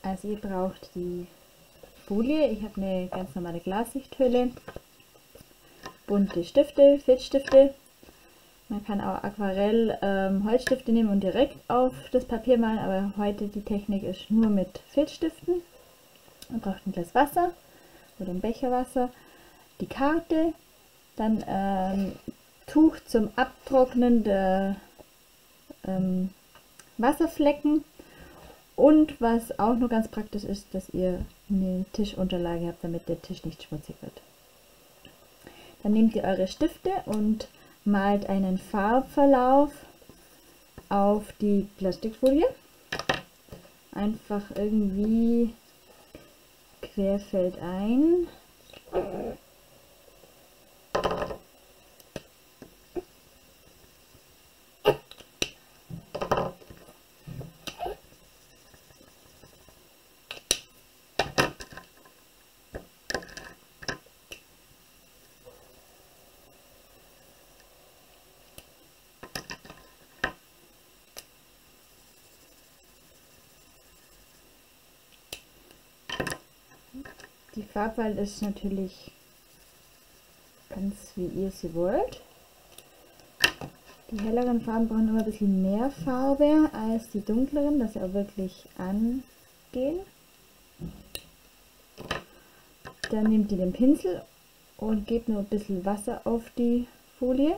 Also ihr braucht die Folie, ich habe eine ganz normale Glassichthülle, bunte Stifte, Filzstifte. Man kann auch Aquarell Holzstifte nehmen und direkt auf das Papier malen, aber heute die Technik ist nur mit Filzstiften. Man braucht ein Glas Wasser oder ein Becher Wasser, die Karte, dann Tuch zum Abtrocknen der Wasserflecken und was auch nur ganz praktisch ist, dass ihr eine Tischunterlage habt, damit der Tisch nicht schmutzig wird. Dann nehmt ihr eure Stifte und malt einen Farbverlauf auf die Plastikfolie. Einfach irgendwie querfeldein. Die Farbwahl ist natürlich ganz wie ihr sie wollt. Die helleren Farben brauchen immer ein bisschen mehr Farbe als die dunkleren, dass sie auch wirklich angehen. Dann nehmt ihr den Pinsel und gebt nur ein bisschen Wasser auf die Folie.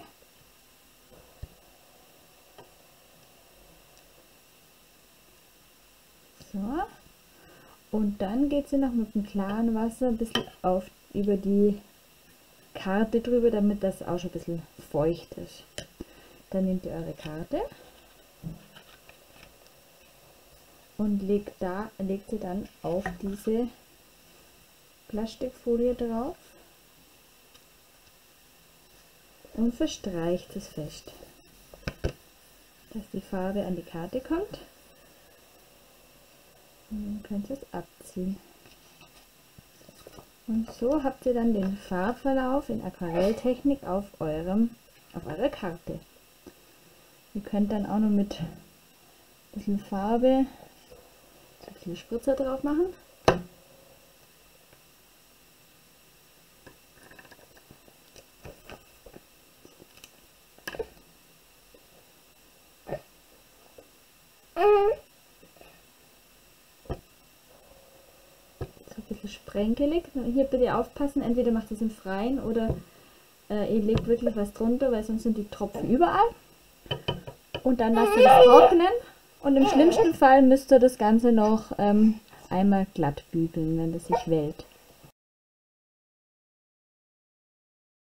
So. Und dann geht sie noch mit dem klaren Wasser ein bisschen über die Karte drüber, damit das auch schon ein bisschen feucht ist. Dann nehmt ihr eure Karte und legt sie dann auf diese Plastikfolie drauf und verstreicht es fest, dass die Farbe an die Karte kommt. Und dann könnt ihr es abziehen. Und so habt ihr dann den Farbverlauf in Aquarelltechnik auf eurer Karte. Ihr könnt dann auch noch mit ein bisschen Farbe so ein bisschen Spritzer drauf machen. Sprenkelig. Hier bitte aufpassen, entweder macht es im Freien oder ihr legt wirklich was drunter, weil sonst sind die Tropfen überall. Und dann lasst ihr es trocknen und im schlimmsten Fall müsst ihr das Ganze noch einmal glatt bügeln, wenn das sich wellt.